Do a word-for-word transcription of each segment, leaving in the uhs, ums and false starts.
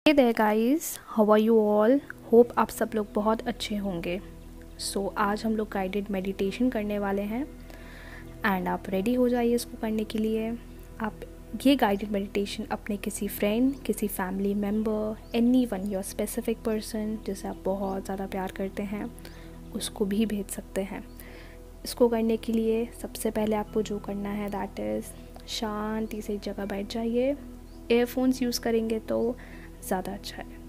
Hey there guys, how are you all. Hope आप सब लोग बहुत अच्छे होंगे। सो so, आज हम लोग गाइडेड मेडिटेशन करने वाले हैं एंड आप रेडी हो जाइए इसको करने के लिए। आप ये गाइडेड मेडिटेशन अपने किसी फ्रेंड, किसी family member, any one your specific person जिसे आप बहुत ज़्यादा प्यार करते हैं उसको भी भेज सकते हैं। इसको करने के लिए सबसे पहले आपको जो करना है दैट इज़ शांति से एक जगह बैठ जाइए। एयरफोन्स यूज़ करेंगे तो ज़्यादा अच्छा है।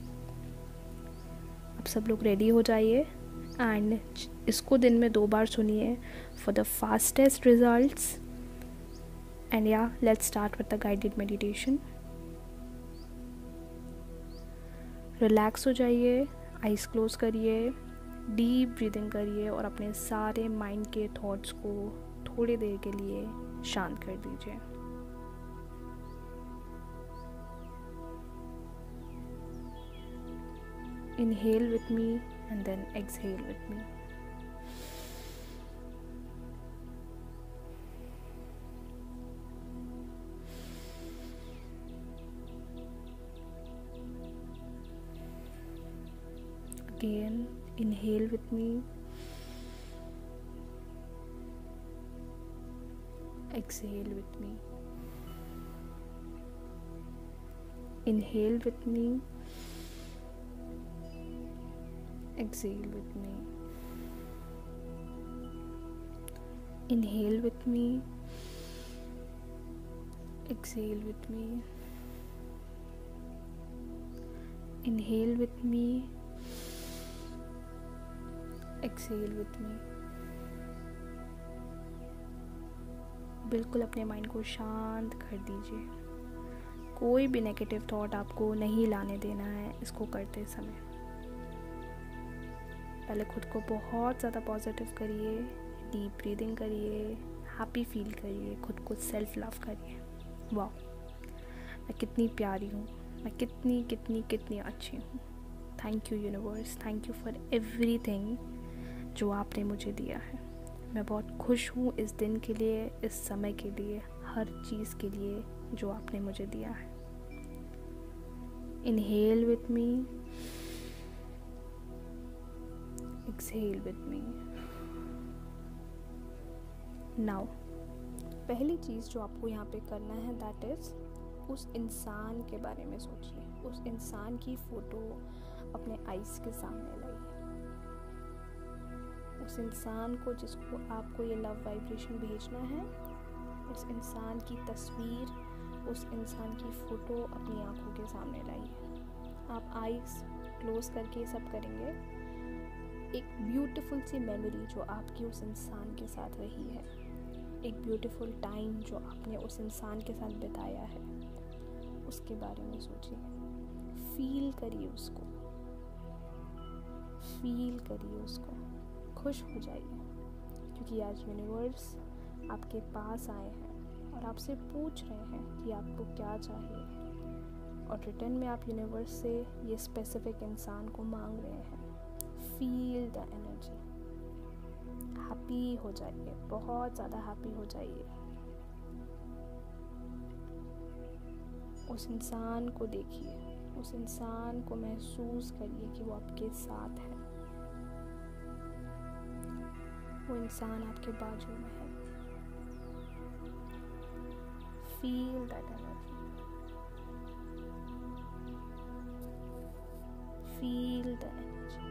आप सब लोग रेडी हो जाइए एंड इसको दिन में दो बार सुनिए for the fastest results. And या let's start with the guided meditation. Relax हो जाइए, आइज़ क्लोज करिए, डीप ब्रीदिंग करिए और अपने सारे माइंड के थॉट्स को थोड़ी देर के लिए शांत कर दीजिए। Inhale with me and then exhale with me. Again, inhale with me. Exhale with me. Inhale with me. Exhale with me. Inhale with me. Exhale with me. Inhale with me. Exhale with me. बिल्कुल अपने mind को शांत कर दीजिए। कोई भी negative thought आपको नहीं लाने देना है इसको करते समय। पहले खुद को बहुत ज़्यादा पॉजिटिव करिए, डीप ब्रीदिंग करिए, हैप्पी फील करिए, खुद को सेल्फ लव करिए। वाह, मैं कितनी प्यारी हूँ, मैं कितनी कितनी कितनी अच्छी हूँ। Thank you universe, thank you for everything जो आपने मुझे दिया है। मैं बहुत खुश हूँ इस दिन के लिए, इस समय के लिए, हर चीज़ के लिए जो आपने मुझे दिया है। Inhale with me, exhale with me. Now, पहली चीज़ जो आपको यहाँ पे करना है दैट इज़ उस इंसान के बारे में सोचिए। उस इंसान की फ़ोटो अपने आइज़ के सामने लाइए। उस इंसान को जिसको आपको ये लव वाइब्रेशन भेजना है, उस इंसान की तस्वीर, उस इंसान की फ़ोटो अपनी आँखों के सामने लाइए। आप आइज़ क्लोज करके ये सब करेंगे। एक ब्यूटीफुल सी मेमोरी जो आपकी उस इंसान के साथ रही है, एक ब्यूटीफुल टाइम जो आपने उस इंसान के साथ बिताया है, उसके बारे में सोचिए। फील करिए उसको, फील करिए उसको, खुश हो जाइए क्योंकि आज यूनिवर्स आपके पास आए हैं और आपसे पूछ रहे हैं कि आपको क्या चाहिए और रिटर्न में आप यूनिवर्स से ये स्पेसिफिक इंसान को मांग रहे हैं। फील द एनर्जी, हैप्पी हो जाइए, बहुत ज़्यादा हैप्पी हो जाइए। उस इंसान को देखिए, उस इंसान को महसूस करिए कि वो आपके साथ है। वो इंसान आपके बाजू में है। Feel that energy, feel the energy.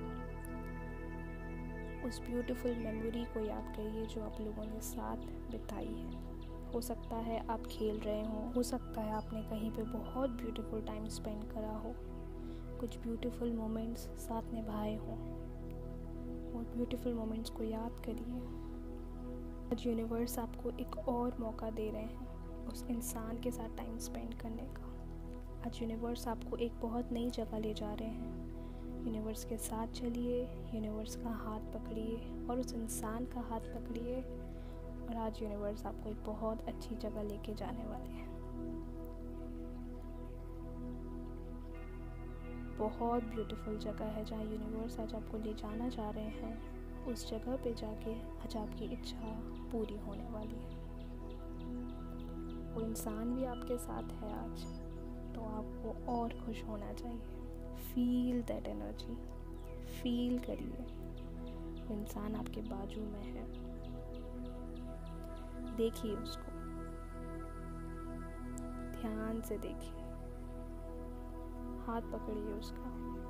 उस ब्यूटीफुल मेमोरी को याद करिए जो आप लोगों ने साथ बिताई है। हो सकता है आप खेल रहे हों, हो सकता है आपने कहीं पे बहुत ब्यूटीफुल टाइम स्पेंड करा हो, कुछ ब्यूटीफुल मोमेंट्स साथ निभाए हों। वो ब्यूटीफुल मोमेंट्स को याद करिए। आज यूनिवर्स आपको एक और मौका दे रहे हैं उस इंसान के साथ टाइम स्पेंड करने का। आज यूनिवर्स आपको एक बहुत नई जगह ले जा रहे हैं। यूनिवर्स के साथ चलिए, यूनिवर्स का हाथ पकड़िए और उस इंसान का हाथ पकड़िए और आज यूनिवर्स आपको एक बहुत अच्छी जगह लेके जाने वाले हैं। बहुत ब्यूटीफुल जगह है जहाँ यूनिवर्स आज आपको ले जाना चाह रहे हैं। उस जगह पे जाके आज आपकी इच्छा पूरी होने वाली है। वो इंसान भी आपके साथ है आज। तो आपको और खुश होना चाहिए। फील दैट एनर्जी, फील करिए वो इंसान आपके बाजू में है, देखिए उसको, ध्यान से देखिए, हाथ पकड़िए उसका।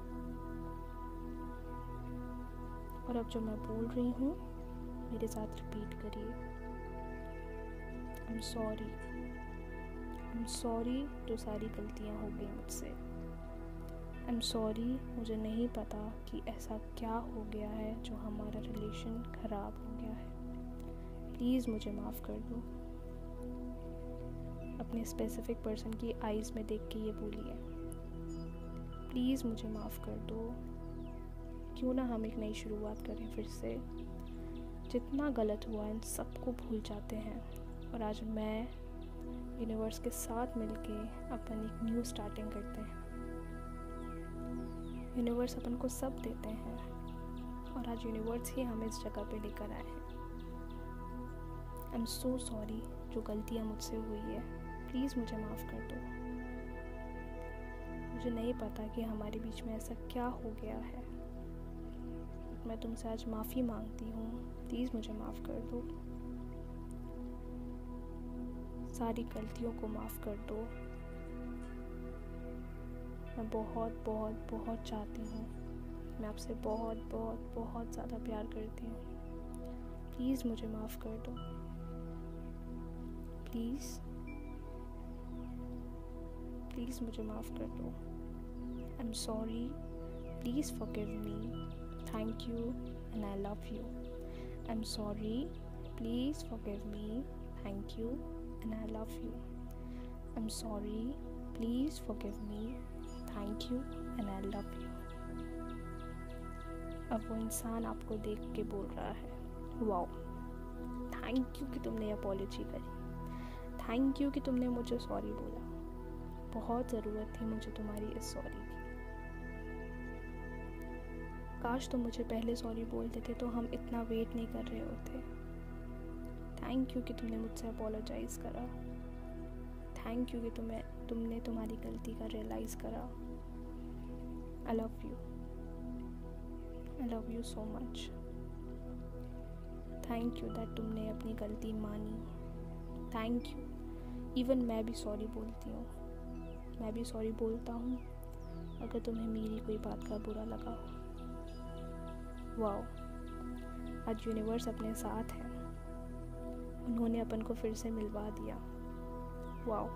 और अब जो मैं बोल रही हूँ मेरे साथ रिपीट करिए। I am sorry, I am sorry जो सारी गलतियाँ हो गई मुझसे। आई एम सॉरी, मुझे नहीं पता कि ऐसा क्या हो गया है जो हमारा रिलेशन ख़राब हो गया है। प्लीज़ मुझे माफ़ कर दो। अपने स्पेसिफिक पर्सन की आइज़ में देख के ये बोलिए, प्लीज़ मुझे माफ़ कर दो। क्यों ना हम एक नई शुरुआत करें फिर से। जितना गलत हुआ इन सबको भूल जाते हैं और आज मैं यूनिवर्स के साथ मिलके अपन एक न्यू स्टार्टिंग करते हैं। यूनिवर्स अपन को सब देते हैं और आज यूनिवर्स ही हमें इस जगह पे लेकर आए हैं। आई एम सो सॉरी जो गलतियाँ मुझसे हुई है, प्लीज़ मुझे माफ़ कर दो। मुझे नहीं पता कि हमारे बीच में ऐसा क्या हो गया है। मैं तुमसे आज माफ़ी मांगती हूँ, प्लीज़ मुझे माफ़ कर दो। सारी गलतियों को माफ़ कर दो। मैं बहुत बहुत बहुत चाहती हूँ, मैं आपसे बहुत बहुत बहुत ज़्यादा प्यार करती हूँ। प्लीज़ मुझे माफ़ कर दो, प्लीज़ प्लीज़ मुझे माफ़ कर दो। I am sorry, please forgive me. Thank you and I love you. I'm sorry, please forgive me. Thank you and I love you. I'm sorry, please forgive me. Thank you and I love you. अब वो इंसान आपको देख के बोल रहा है, wow, thank you कि तुमने अपॉलॉजी करी, थैंक यू कि तुमने मुझे सॉरी बोला। बहुत ज़रूरत थी मुझे तुम्हारी इस सॉरी की। काश तुम मुझे पहले सॉरी बोल देते तो हम इतना वेट नहीं कर रहे होते। थैंक यू कि तुमने मुझसे अपोलोजाइज़ करा। थैंक यू कि तुम्हें तुमने तुम्हारी गलती का रियलाइज़ करा। I love you, I love you so much. Thank you that तुमने अपनी गलती मानी। Thank you. इवन मैं भी सॉरी बोलती हूँ, मैं भी सॉरी बोलता हूँ अगर तुम्हें मेरी कोई बात का बुरा लगा हो। वाओ, आज यूनिवर्स अपने साथ है, उन्होंने अपन को फिर से मिलवा दिया। वाओ,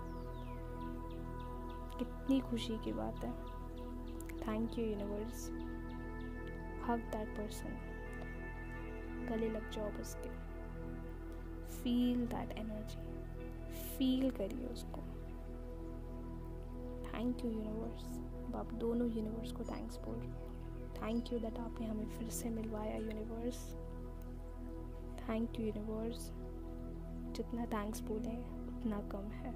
कितनी खुशी की बात है। Thank you universe. Hug that person, गले लग जाओ बस के। फील दैट एनर्जी, फील करिए उसको। Thank you universe. अब आप दोनों यूनिवर्स को थैंक्स बोल रहे हो। थैंक यू दैट आपने हमें फिर से मिलवाया यूनिवर्स। Thank you universe. जितना थैंक्स बोलें उतना कम है।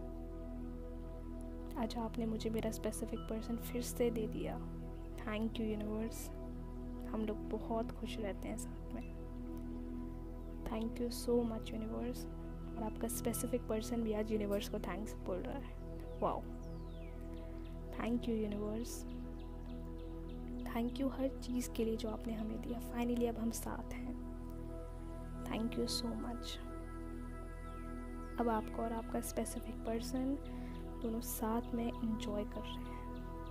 आज आपने मुझे मेरा स्पेसिफिक पर्सन फिर से दे दिया। Thank you universe. हम लोग बहुत खुश रहते हैं साथ में। Thank you so much universe. और आपका स्पेसिफिक पर्सन भी आज यूनिवर्स को थैंक्स बोल रहा है। Wow, thank you universe. Thank you हर चीज़ के लिए जो आपने हमें दिया। फाइनली अब हम साथ हैं। Thank you so much. अब आपको और आपका स्पेसिफिक पर्सन दोनों साथ में इंजॉय कर रहे हैं,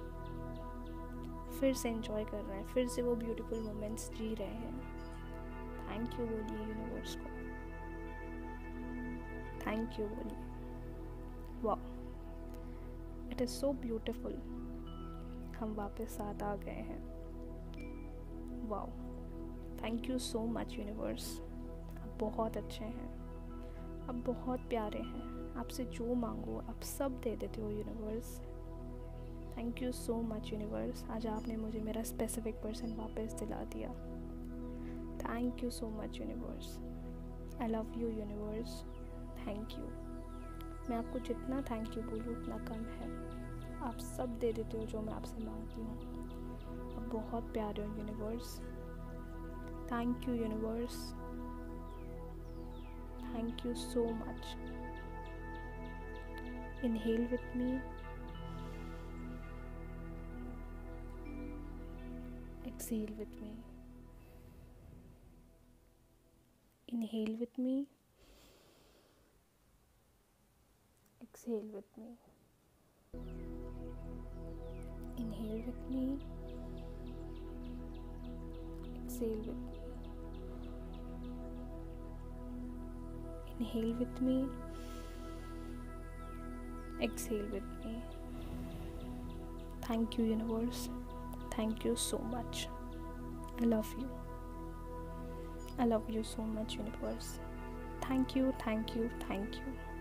फिर से इंजॉय कर रहे हैं, फिर से वो ब्यूटीफुल मोमेंट्स जी रहे हैं। थैंक यू बोलिए यूनिवर्स को। थैंक यू बोलिए। वाह, इट इज़ सो ब्यूटीफुल। हम वापस साथ आ गए हैं। Wow, thank you so much universe. आप बहुत अच्छे हैं, आप बहुत प्यारे हैं। आपसे जो मांगो आप सब दे देते हो universe. Thank you so much universe. आज आपने मुझे मेरा स्पेसिफिक पर्सन वापस दिला दिया। Thank you so much universe. I love you universe. Thank you. मैं आपको जितना थैंक यू बोलूँ उतना कम है। आप सब दे देते हो जो मैं आपसे मांगती हूँ। आप बहुत प्यारे हो universe. Thank you universe. Thank you so much. Inhale with me exhale with me. Inhale with me. Exhale with me. Inhale with me. Exhale with me. Inhale with me. Exhale with me. Thank you, universe. Thank you so much. I love you. I love you so much, universe. Thank you, thank you, thank you.